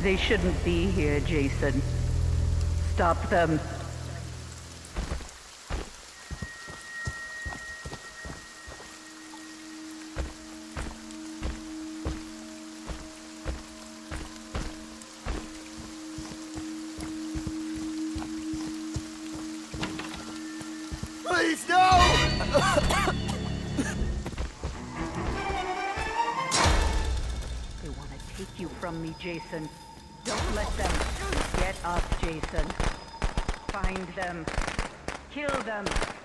They shouldn't be here, Jason. Stop them. Please, no! They want to take you from me, Jason. Don't let them. Get up, Jason. Find them. Kill them.